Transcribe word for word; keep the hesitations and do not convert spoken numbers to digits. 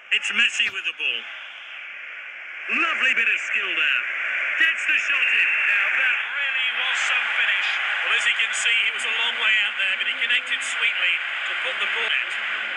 It's Messi with the ball. Lovely bit of skill there. Gets the shot in. Now that really was some finish. Well, as you can see, he was a long way out there, but he connected sweetly to put the ball in.